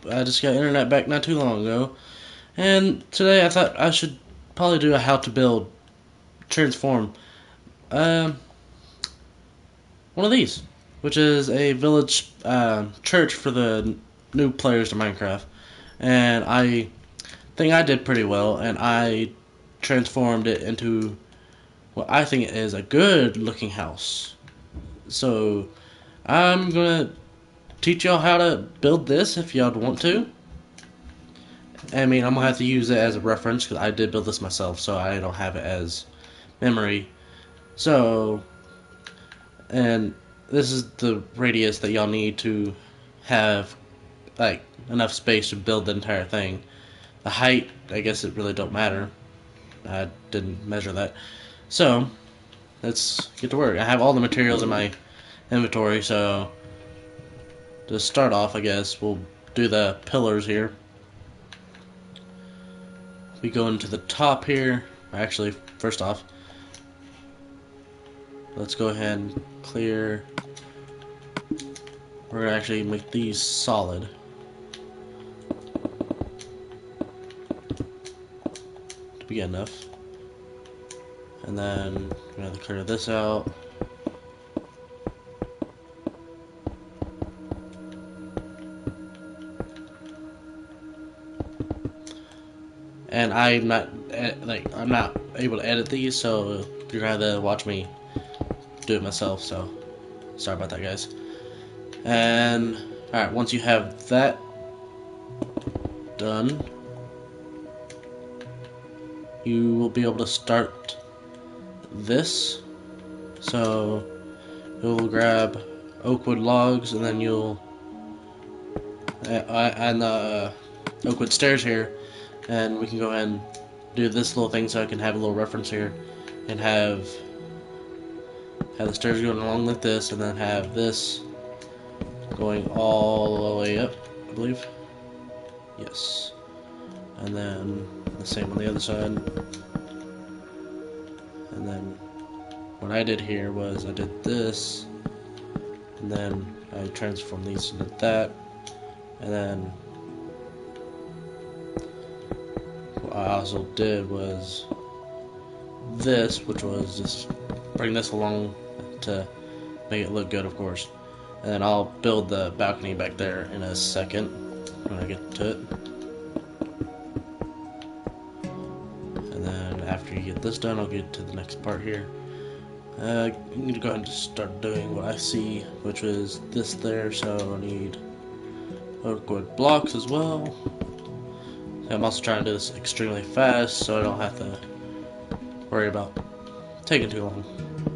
I just got internet back not too long ago, and today I thought I should probably do a how to build transform um, one of these, which is a village church for the new players to Minecraft. And I think I did pretty well, and I transformed it into what I think is a good looking house. So I'm gonna teach y'all how to build this if y'all want to. I mean, I'm gonna have to use it as a reference because I did build this myself, so I don't have it as memory. So, and this is the radius that y'all need to have like enough space to build the entire thing. The height, I guess it really don't matter. I didn't measure that. So, let's get to work. I have all the materials in my inventory, so to start off, I guess we'll do the pillars here. We go into the top here. Actually, first off, let's go ahead and clear. We're gonna actually make these solid. To be enough. And then we're gonna clear this out. And I'm not able to edit these, so you're gonna have to watch me do it myself. So sorry about that, guys. And alright, once you have that done, you will be able to start this. So you'll grab oakwood logs, and then you'll and the oakwood stairs here, and we can go ahead and do this little thing so I can have a little reference here, and have the stairs going along like this, and then have this going all the way up, I believe. Yes. And then the same on the other side. And then what I did here was I did this, and then I transformed these into that, and then what I also did was this, which was just bring this along to make it look good, of course. And then I'll build the balcony back there in a second when I get to it. And then after you get this done, I'll get to the next part here. I need to go ahead and just start doing what I see, which is this there, so I need oakwood blocks as well. I'm also trying to do this extremely fast, so I don't have to worry about taking too long.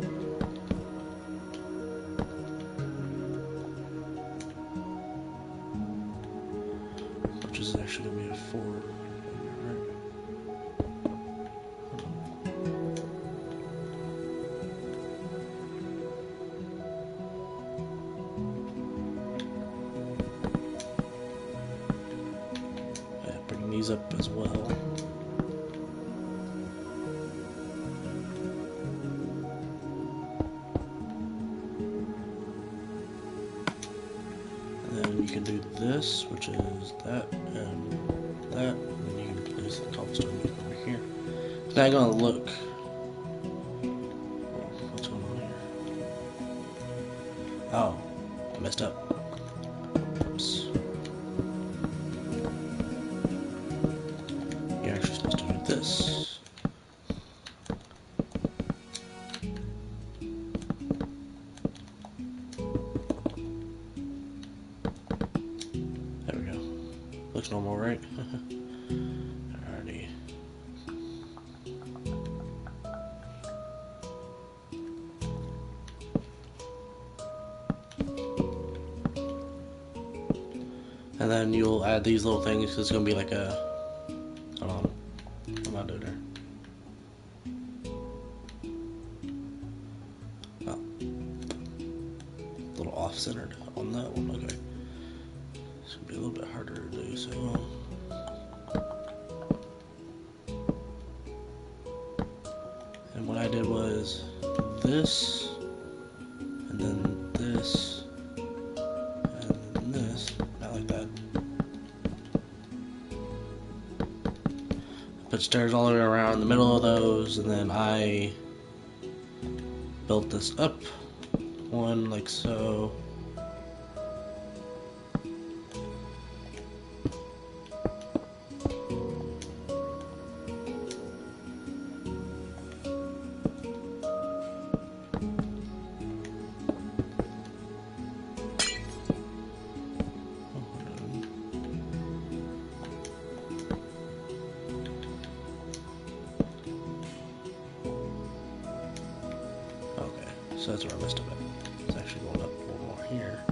Which is actually going to be a 4. Right? Yeah, bring these up as well. You can do this, which is that, and that, and then you can place the cobblestone over here. It's not gonna look. What's going on here? Oh, I messed up. Oops. You're actually supposed to do this. Looks normal, right? Alrighty. And then you'll add these little things, because it's going to be like a... Hold on. I'm not doing there. Oh. A little off-centered on that one, okay. It's going to be a little bit harder to do, so... And what I did was this, and then this, and then this, not like that. put stairs all the way around the middle of those, and then I built this up one like so. So that's where I messed up at. It's actually going up one more here.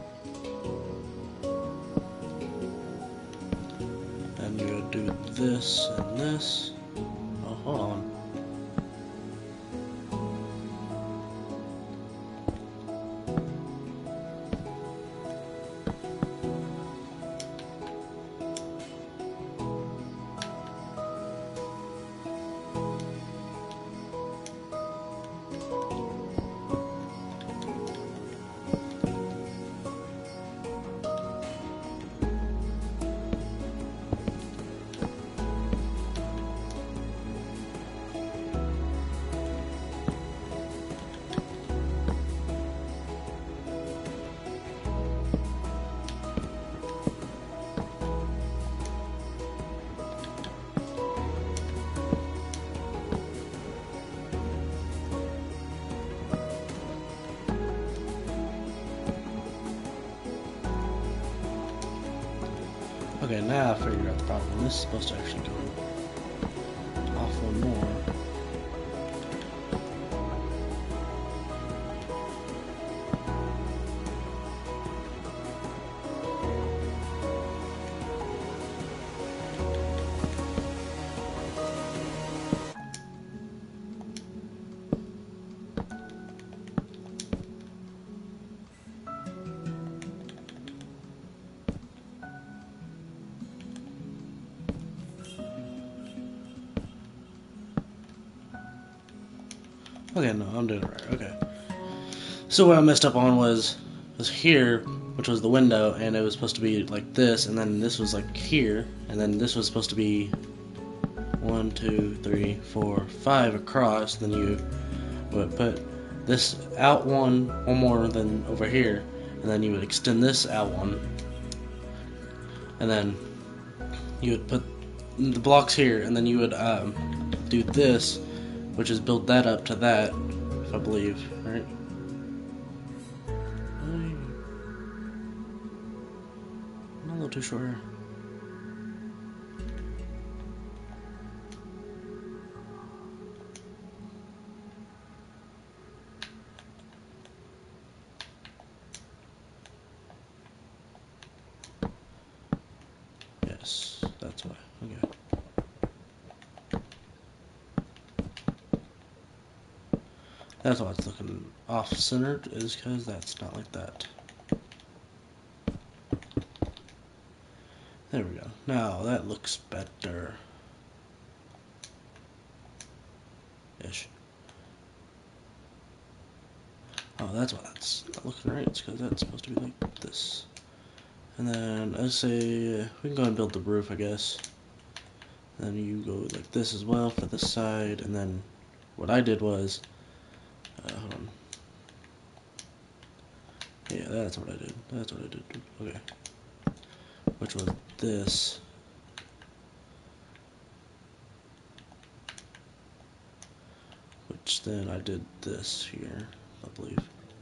And you would do this and this. Oh, hold on. Okay, now I figured out the problem. This is supposed to actually go off one more. Okay, no, I'm doing it right. Okay. So what I messed up on was here, which was the window, and it was supposed to be like this, and then this was like here, and then this was supposed to be 1, 2, 3, 4, 5 across. Then you would put this out one more than over here, and then you would extend this out one, and then you would put the blocks here, and then you would do this, which is build that up to that, if I believe, right? I'm a little too short here. Yes, that's why. Okay. That's why it's looking off-centered, is because that's not like that. There we go. Now that looks better. Ish. Oh, that's why that's not looking right. It's because that's supposed to be like this. And then I say we can go and build the roof, I guess. And then you go like this as well for this side. And then what I did was, hold on. Yeah, that's what I did. That's what I did. Okay. Which was this. Which then I did this here, I believe.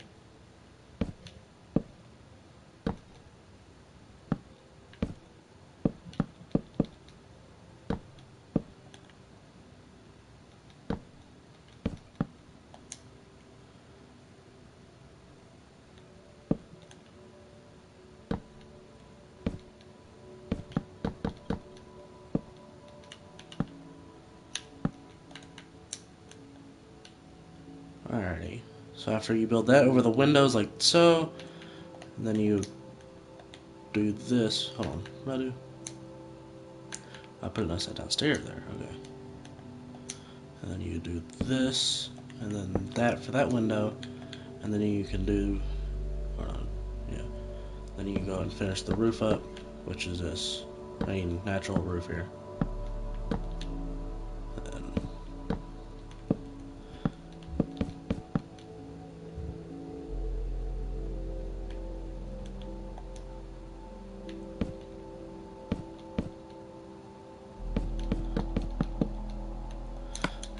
Alrighty, so after you build that over the windows like so, and then you do this, hold on, what do I do? I put an upside down stair there, okay. And then you do this, and then that for that window, and then you can do, hold on, yeah. Then you can go and finish the roof up, which is this, natural roof here.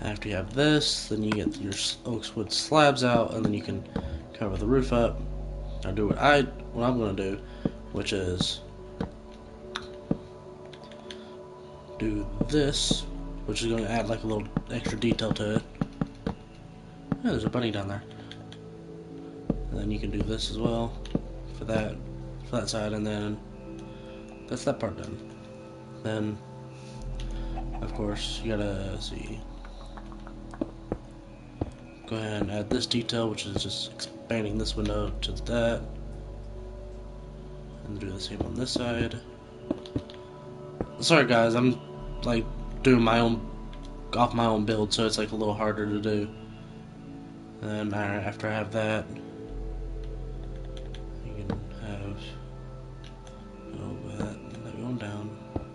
After you have this, then you get your oak wood slabs out, and then you can cover the roof up. I'll do what I'm gonna do, which is do this, which is going to add like a little extra detail to it. Yeah, there's a bunny down there. And then you can do this as well for that side, and then that's that part done. Then, of course, you gotta see. Go ahead and add this detail, which is just expanding this window to that, and do the same on this side. Sorry guys, I'm like doing my own build, so it's like a little harder to do. And then after I have that, you can have that going down.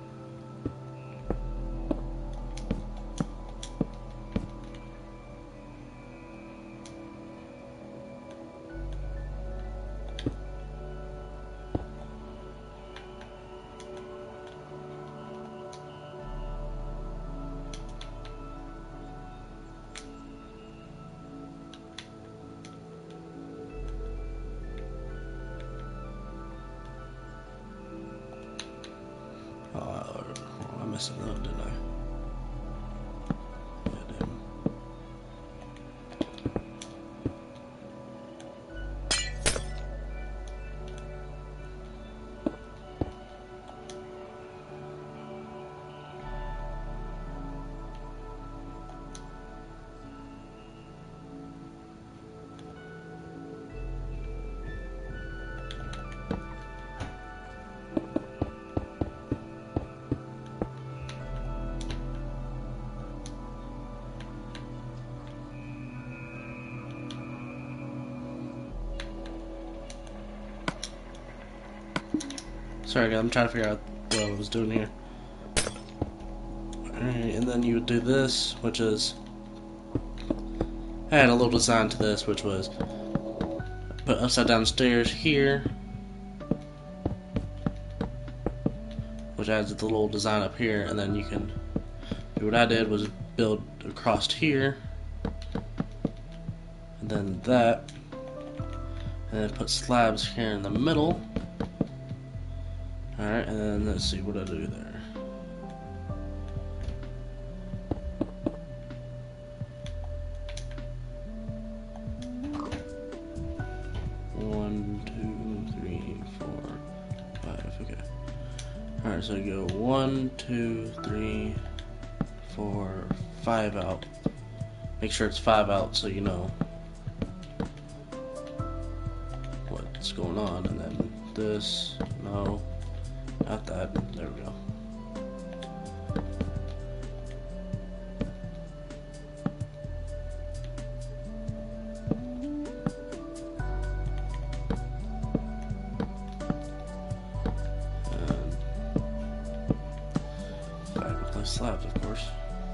I messed it up, didn't I? Yeah, I did. Sorry guys, I'm trying to figure out what I was doing here. Alright, and then you would do this, which is I had a little design to this, which was put upside down stairs here, which adds the little design up here, and then you can do what I did was build across here, and then that, and then put slabs here in the middle. Alright, and then let's see what I do there. One, 2, 3, 4, 5. Okay. Alright, so you go 1, 2, 3, 4, 5 out. Make sure it's 5 out so you know what's going on. And then this, no. Not that. There we go. And I can place slabs, of course.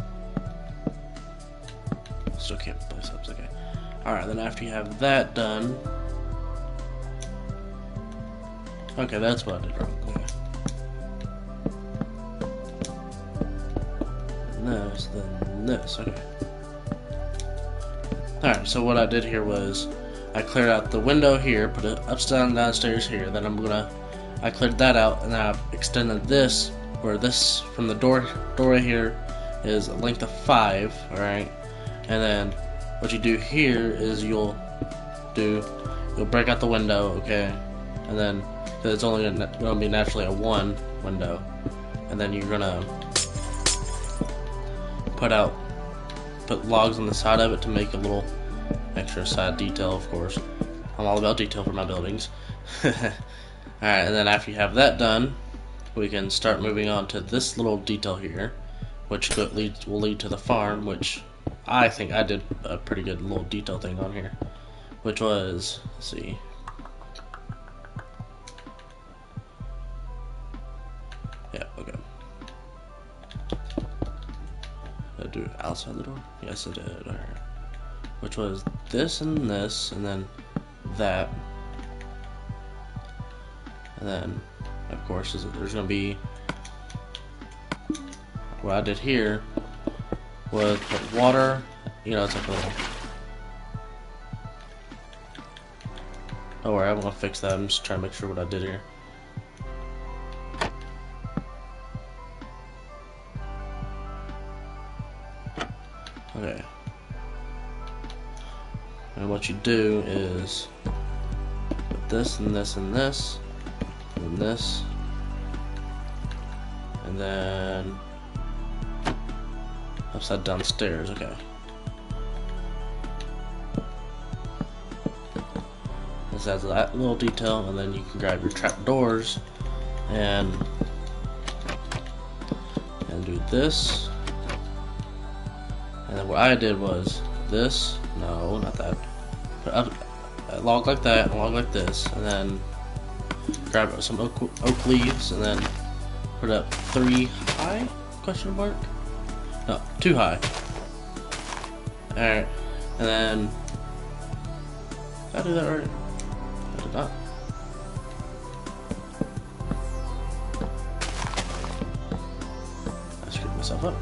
Still can't place slabs. Okay. Alright, then after you have that done. Okay, that's what I did wrong. Okay. This, then this, okay. Alright, so what I did here was I cleared out the window here, put it upstairs downstairs here, then I cleared that out, and I extended this, where this from the doorway here is a length of 5, alright, and then what you do here is you'll break out the window, okay, and then, because it's only going to be naturally a 1 window, and then you're going to put logs on the side of it to make a little extra side detail, of course. I'm all about detail for my buildings. Alright, and then after you have that done, we can start moving on to this little detail here, which will lead to the farm, which I think I did a pretty good little detail thing on here, which was, let's see. Yeah, okay. Did I do it outside the door? Yes, I did. Alright. Which was this, and then that. And then, of course, there's going to be what I did here with water. You know, it's like a little. Don't worry, I'm gonna fix that. I'm just trying to make sure what I did here. Okay. And what you do is put this and this and this and this, and then upside down stairs. Okay. This adds that little detail, and then you can grab your trap doors and do this. And then what I did was this. No, not that. Put up a log like that, a log like this, and then grab some oak leaves, and then put up 3 high? Question mark? No, 2 high. Alright, and then did I do that right? I did not. I screwed myself up.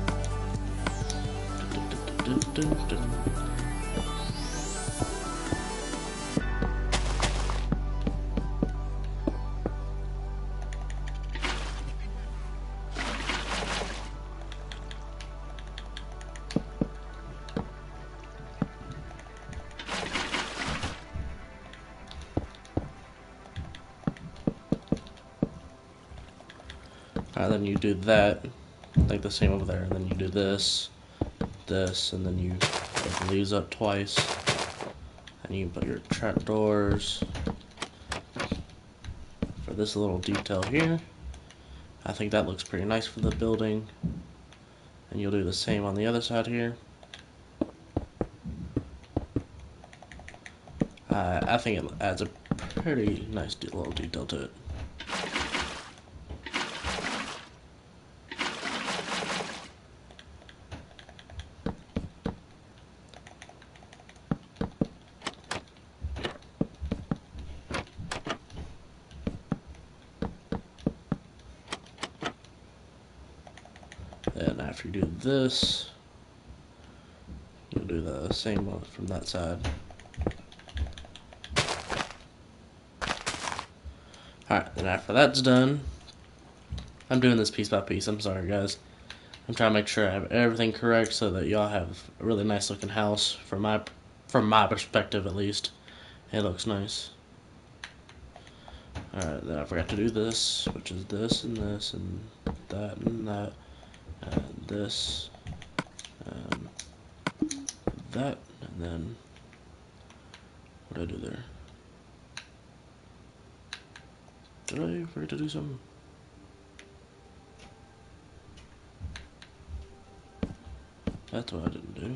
Then you do that, like the same over there, and then you do this, and then you open these up twice, and you put your trap doors for this little detail here. I think that looks pretty nice for the building, and you'll do the same on the other side here. I think it adds a pretty nice little detail to it. And after you do this, you'll do the same one from that side. Alright, then after that's done, I'm doing this piece by piece. I'm sorry, guys. I'm trying to make sure I have everything correct so that y'all have a really nice looking house from my perspective, at least. It looks nice. Alright, then I forgot to do this, which is this and this and that and that and this and that, and then what did I do there? Did I forget to do something? That's what I didn't do.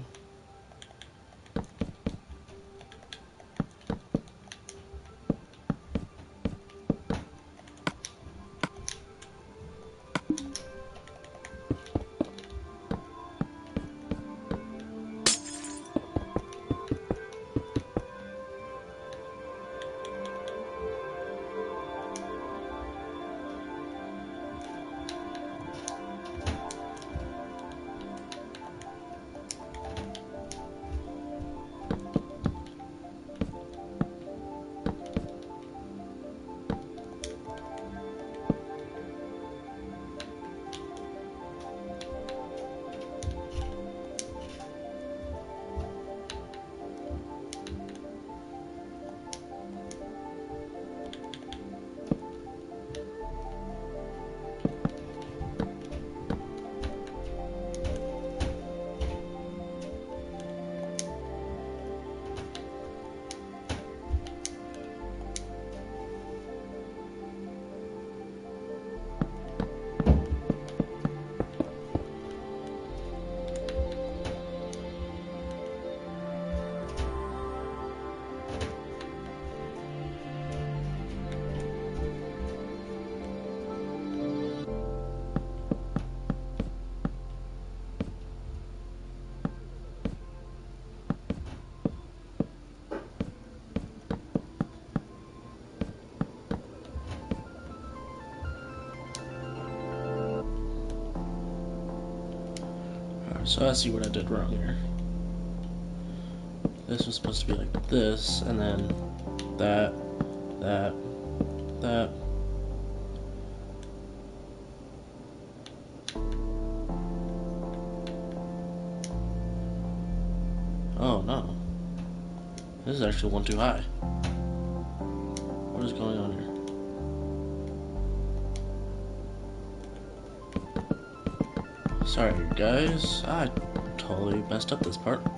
So I see what I did wrong here. This was supposed to be like this, and then that, that, that. Oh no. This is actually one too high. What is going on here? Sorry guys, I totally messed up this part.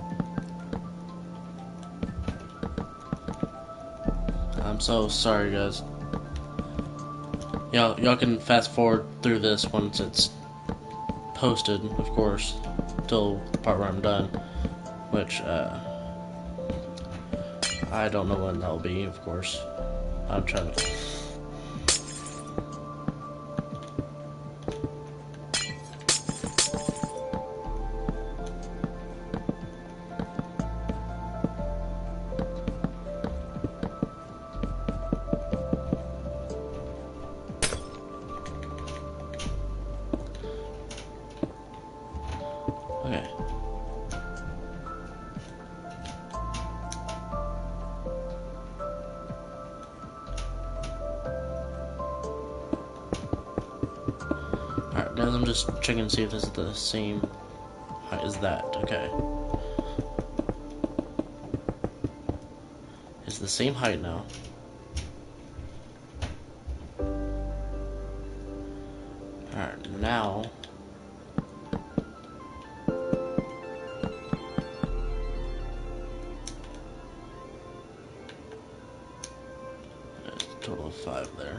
I'm so sorry guys. Y'all can fast forward through this once it's posted, of course, till the part where I'm done, which I don't know when that'll be, of course. I'm trying to... Okay. Alright guys, I'm just checking to see if this is the same height as that. Okay. It's the same height now. Alright, now... There's a total of 5 there.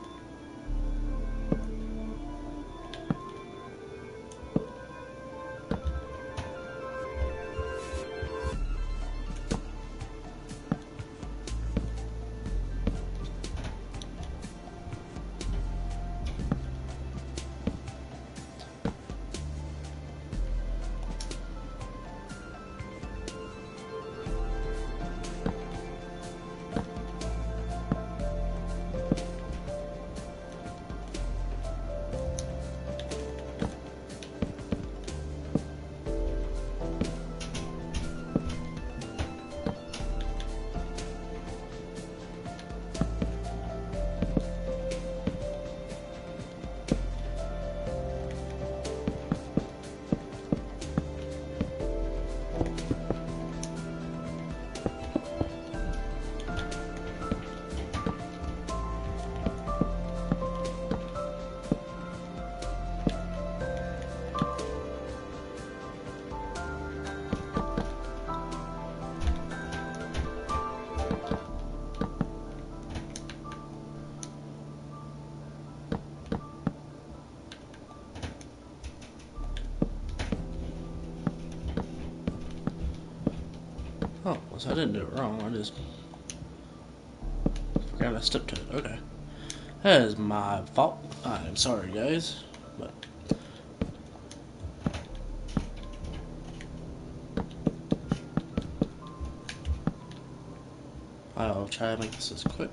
Oh, so I didn't do it wrong, I just forgot I stepped to it. Okay. That is my fault. I'm sorry guys, but... I'll try to make this as quick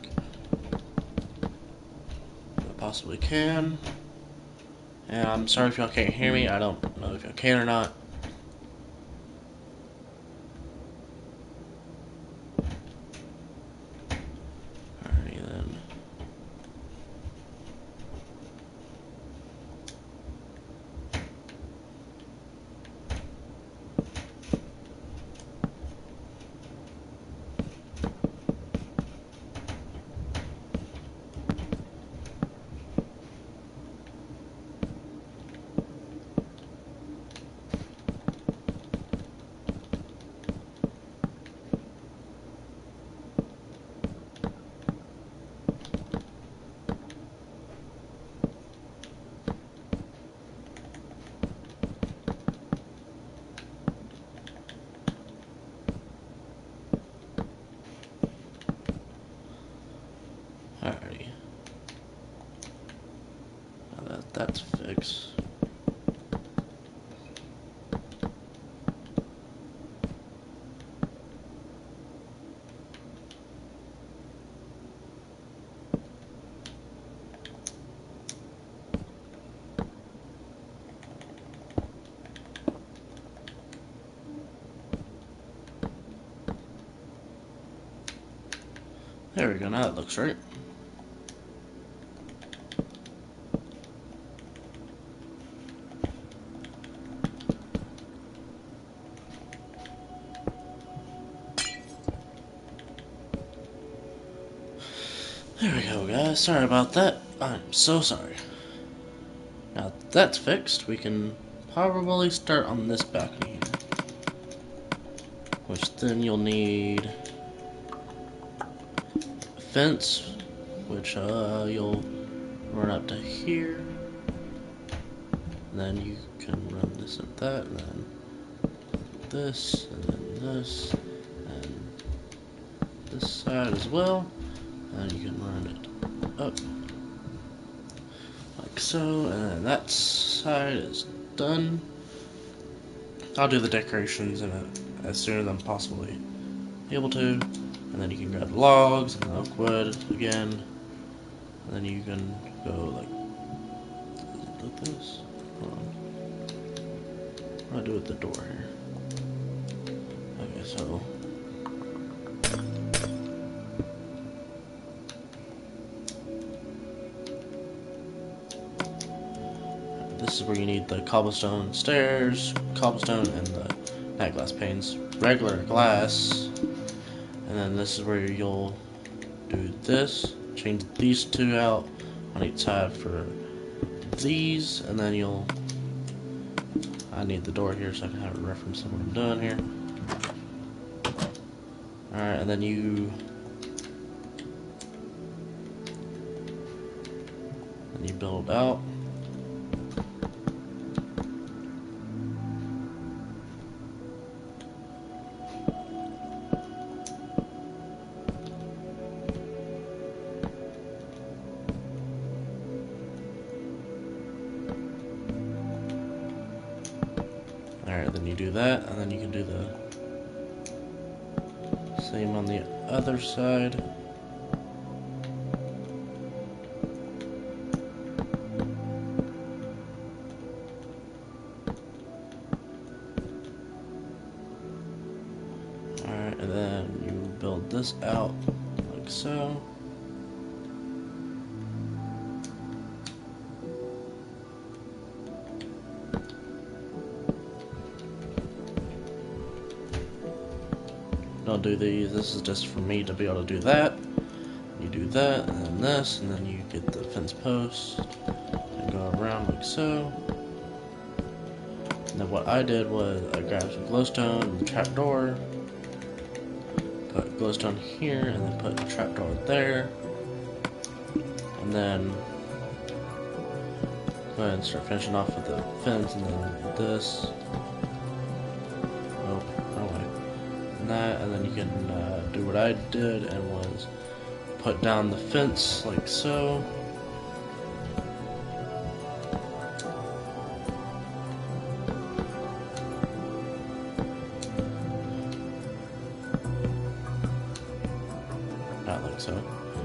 as I possibly can. And I'm sorry if y'all can't hear me. I don't know if y'all can or not. Alrighty then. Alrighty. Now that's fixed. There we go, now that looks right. There we go, guys. Sorry about that. I'm so sorry. Now that that's fixed, we can probably start on this balcony here. Which then you'll need a fence, which you'll run up to here. And then you can run this and that, and then this, and then this, and this side as well. And you can run it up like so, and then that side is done. I'll do the decorations in it as soon as I'm possibly able to. And then you can grab the logs and the oak wood again. And then you can go like this. Hold on. What do I do with the door here? Okay, so this is where you need the cobblestone stairs, cobblestone, and the night glass panes. Regular glass. And then this is where you'll do this. Change these two out on each side for these. And then you'll... I need the door here so I can have a reference of what I'm doing here. Alright, and then you build out. Alright, then you do that, and then you can do the same on the other side. Alright, and then you build this out like so. Don't do these, this is just for me to be able to do that. You do that, and then this, and then you get the fence post, and go around like so. And then what I did was I grabbed some glowstone and the trapdoor, put glowstone here, and then put the trapdoor there. And then go ahead and start finishing off with the fence, and then this. That, and then you can do what I did and was put down the fence like so. Not like so.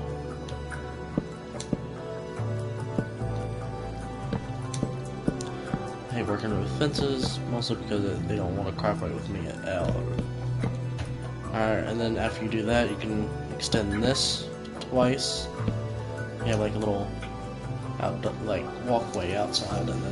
I hate working with fences, mostly because they don't want to cooperate with me at all. Alright, and then after you do that, you can extend this twice. You have like a little walkway outside, and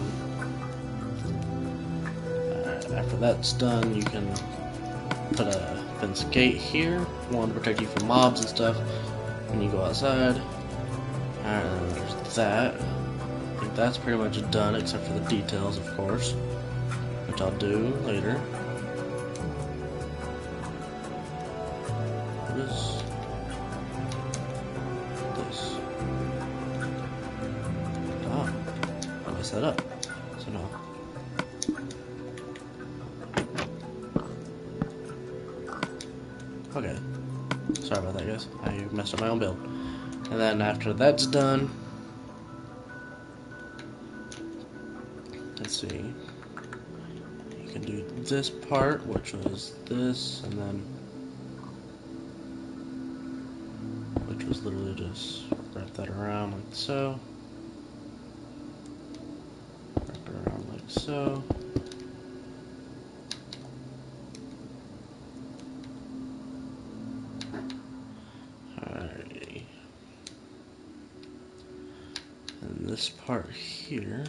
then after that's done, you can put a fence gate here, one to protect you from mobs and stuff when you go outside. Alright, and then there's that. I think that's pretty much done, except for the details, of course, which I'll do later. This. Oh, I messed that up. So no. Okay. Sorry about that, guys. I messed up my own build. And then after that's done, let's see. You can do this part, which was this, and then was literally just wrap that around like so. Wrap it around like so. Alright. this part here.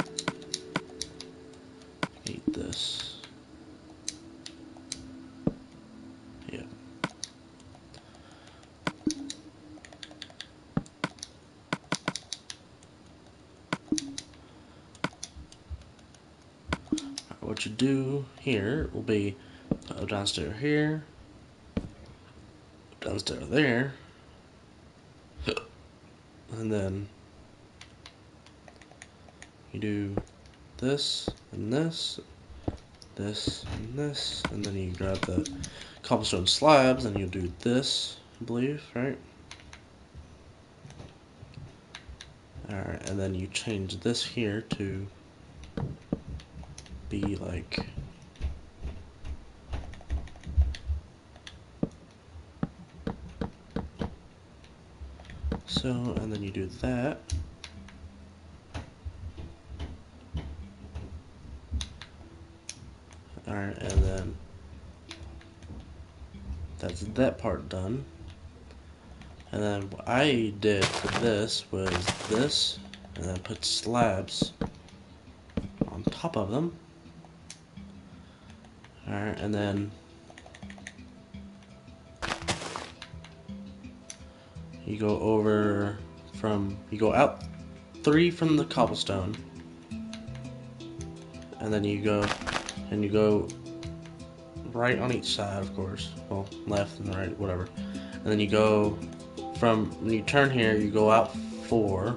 Need this. Yeah. What you do here will be put a downstairs here, downstairs there, and then you do this and this, this and this, and then you grab the cobblestone slabs and you do this, I believe, right? Alright, and then you change this here to be like so, and then you do that. Alright, and then that's that part done. And then what I did for this was this, and then put slabs on top of them. Alright, and then you go over you go out 3 from the cobblestone, and then you go right on each side, of course. Well, left and right, whatever. And then you go when you turn here, you go out 4.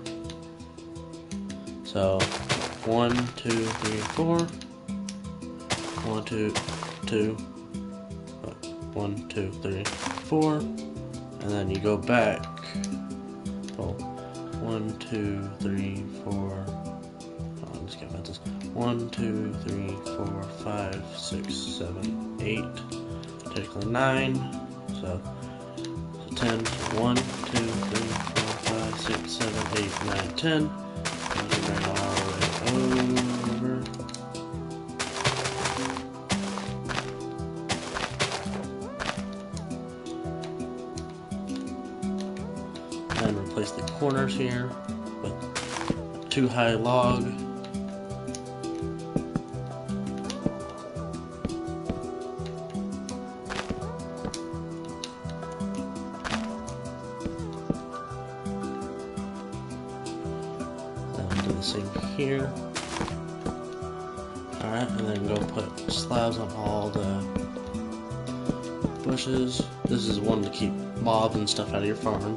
So 1, 2, 3, 4. 1, 2, 2. 1, 2, 3, 4. And then you go back. Oh, 1, 2, 3, 4. Oh, I'm just getting about this. 1, 2, 3, 4, 5, 6, 7, 8. Technically 9. So 10. 1, 2, 3, 4, 5, 6, 7, 8, 9, 10. And you bring all the way over. And replace the corners here with a 2-high log. Then do the same here. Alright, and then go put slabs on all the bushes. This is one to keep mobs and stuff out of your farm.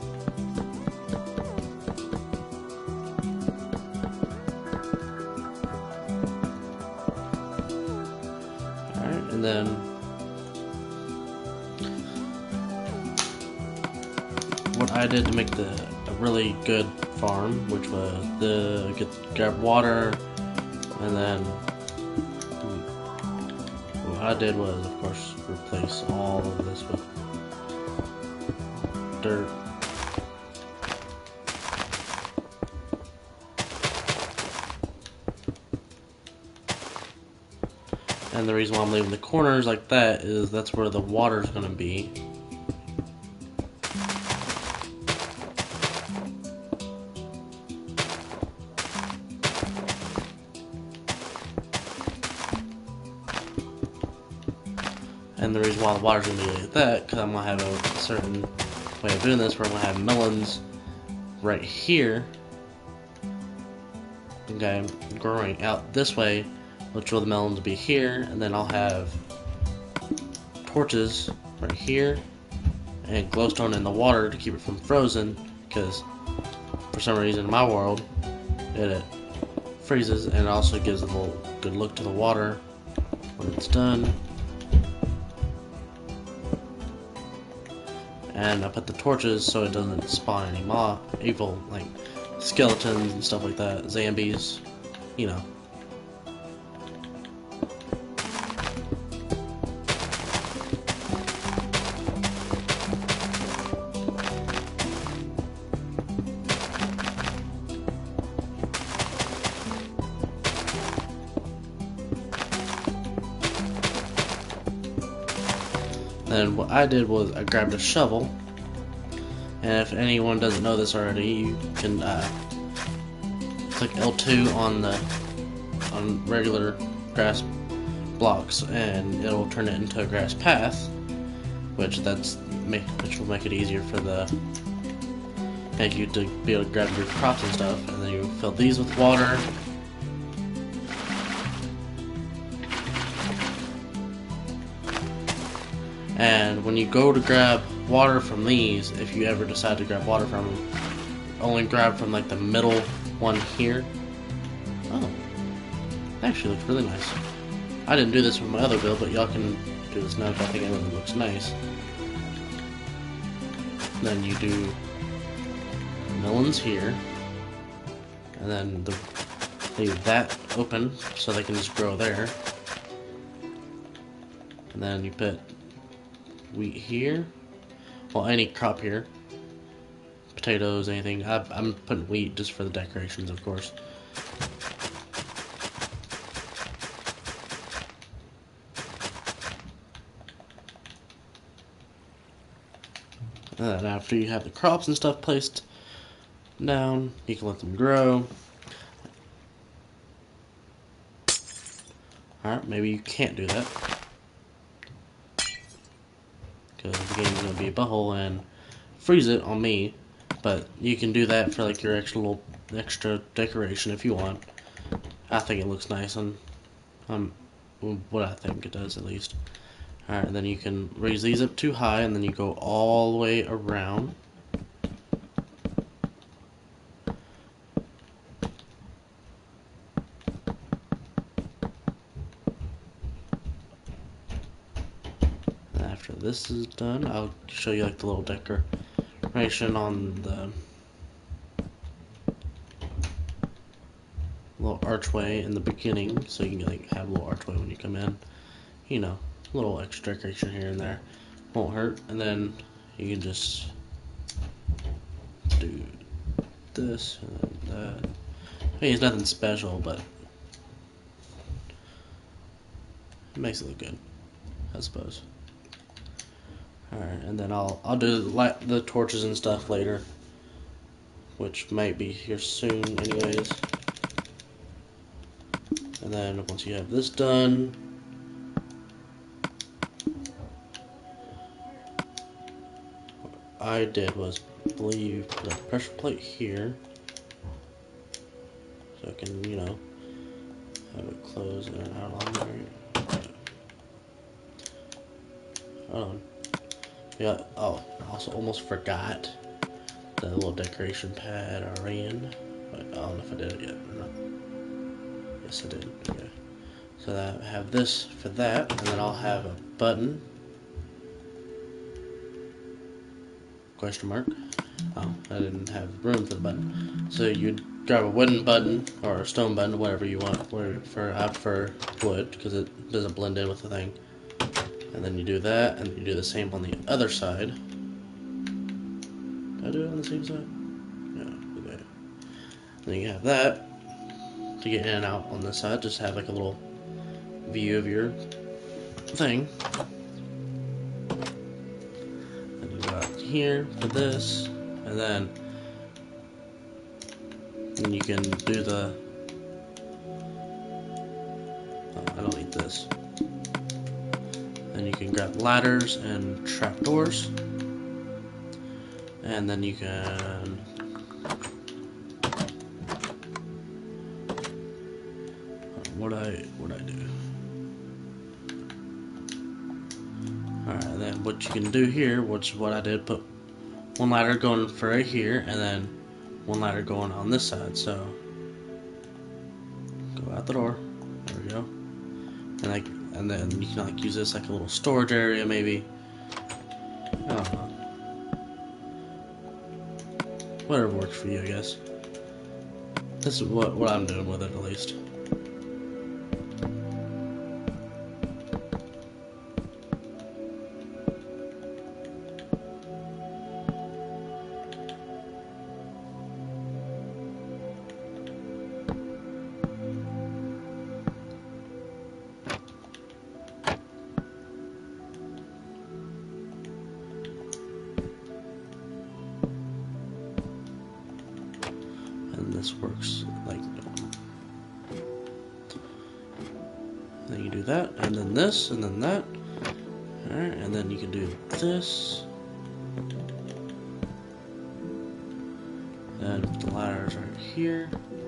And then what I did to make a really good farm, which was grab water, and then what I did was, of course, replace all of this with dirt. And the reason why I'm leaving the corners like that is that's where the water's going to be. And the reason why the water's going to be like that, because I'm going to have a certain way of doing this where I'm going to have melons right here. Okay, growing out this way, which will the melons be here, and then I'll have torches right here and glowstone in the water to keep it from frozen, because for some reason in my world it freezes, and it also gives a little good look to the water when it's done. And I put the torches so it doesn't spawn any evil, like skeletons and stuff like that, zombies, you know. And what I did was I grabbed a shovel, and if anyone doesn't know this already, you can click click L2 on regular grass blocks, and it'll turn it into a grass path, which will make it easier for you to be able to grab your crops and stuff. And then you fill these with water. And when you go to grab water from these, if you ever decide to grab water from them, only grab from like the middle one here. Oh, that actually looks really nice. I didn't do this with my other build, but y'all can do this now because I think it really looks nice. And then you do melons here, and then leave that open so they can just grow there. And then you put wheat here, well, any crop here, potatoes, anything. I'm putting wheat just for the decorations, of course. And then after you have the crops and stuff placed down, you can let them grow. Alright, maybe you can't do that, because the game's going to be a butthole and freeze it on me. But you can do that for like your extra decoration if you want. I think it looks nice on what I think it does, at least. Alright, and then you can raise these up too high, and then you go all the way around. And after this is done, I'll show you like the little decoration on the little archway in the beginning, so you can like have a little archway when you come in. You know, a little extra decoration here and there, won't hurt. And then you can just do this and that. I mean, it's nothing special, but it makes it look good, I suppose. Alright, and then I'll do the torches and stuff later, which might be here soon anyways. And then once you have this done, what I did was, I believe, put a pressure plate here, so I can, you know, have it close and out on there. Hold on. Yeah, oh, I also almost forgot the little decoration pad I ran, but I don't know if I did it yet or not. Yes, I did. Okay. So that I have this for that, and then I'll have a button. Question mark. Oh, I didn't have room for the button. So you'd grab a wooden button or a stone button, whatever you want. I prefer wood because it doesn't blend in with the thing. And then you do that, and you do the same on the other side. Did I do it on the same side? Yeah, okay. Then you have that to get in and out on this side. Just have like a little view of your thing. And you go out here for this, and then you can do the. Oh, I don't need this. Then you can grab ladders and trapdoors, and then you can what I do. Alright, and then what you can do here, which is what I did, put one ladder going for right here, and then one ladder going on this side. So go out the door. There we go. And then you can like use this like a little storage area, maybe. I don't know. Whatever works for you, I guess. This is what I'm doing with it, at least. And this works like Then you do that, and then this, and then that. Alright, and then you can do this. Then the ladders right here.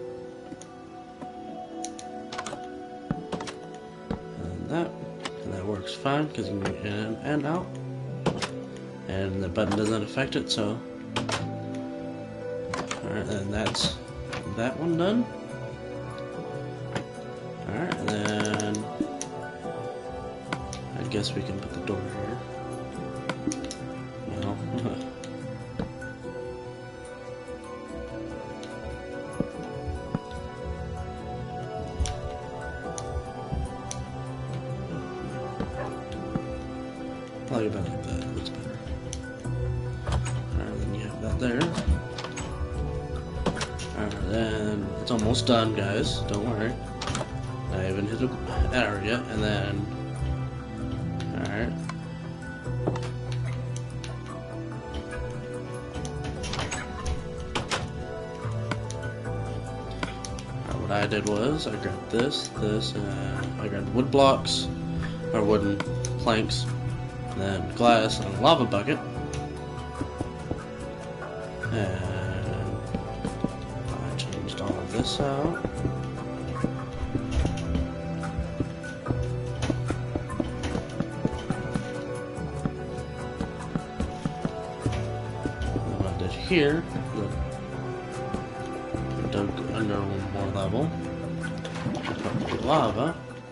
And that works fine because you can get in and out. And the button doesn't affect it, so. Alright, and that's that one done. Alright, and then I guess we can put the door here. No. Probably about like that. Looks better. Alright, then you have that there. Alright, then it's almost done, guys. Don't worry. I haven't hit an arrow yet, and then. Alright. What I did was I grabbed this, and I grabbed wood blocks, or wooden planks, and then glass and a lava bucket. And I changed all of this out. And what I did here, dug under one more level. Put the lava.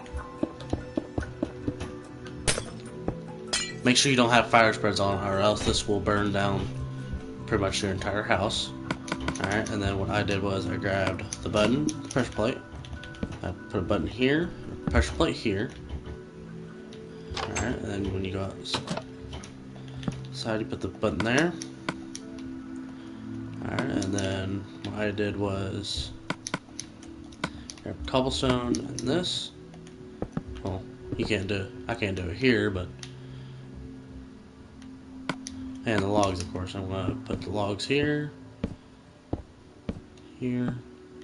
Make sure you don't have fire spreads on, or else this will burn down pretty much your entire house. Alright, and then what I did was I grabbed the button, the pressure plate. I put a button here, a pressure plate here. Alright, and then when you go outside, you put the button there. Alright, and then what I did was grab cobblestone and this. Well, I can't do it here, but. And the logs, of course. I'm going to put the logs here. Here.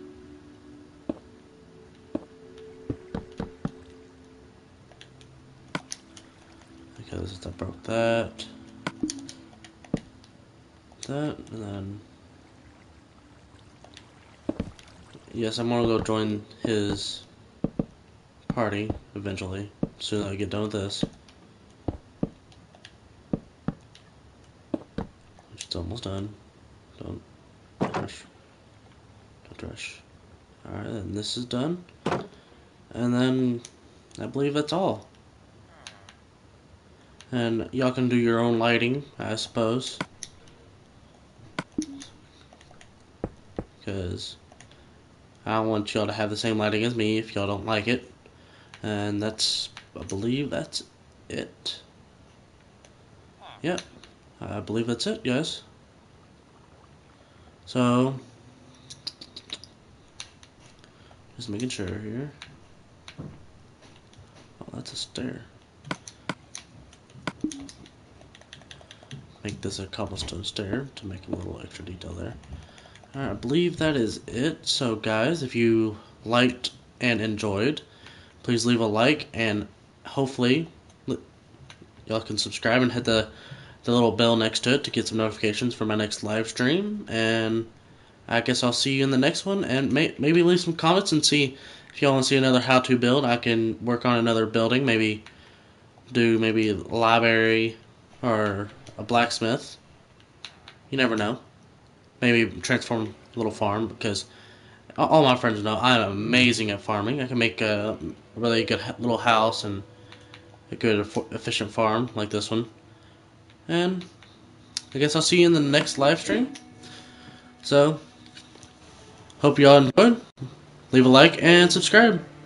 Because I broke that. That, and then. Yes, I'm going to go join his party eventually. As soon as I get done with this. It's almost done. Don't rush. Don't rush. Alright, and this is done. And then I believe that's all. And y'all can do your own lighting, I suppose. Because I don't want y'all to have the same lighting as me if y'all don't like it. And I believe that's it. Yep. I believe that's it, guys. So, just making sure here. Oh, that's a stair. Make this a cobblestone stair to make a little extra detail there. Alright, I believe that is it. So, guys, if you liked and enjoyed, please leave a like, and hopefully y'all can subscribe and hit the little bell next to it to get some notifications for my next live stream. And I guess I'll see you in the next one, and maybe leave some comments and see if y'all want to see another how-to build. I can work on another building, maybe do a library or a blacksmith. You never know. Maybe transform a little farm, because all my friends know I'm amazing at farming. I can make a really good little house and a good efficient farm like this one. And I guess I'll see you in the next live stream. So, hope y'all enjoyed. Leave a like and subscribe.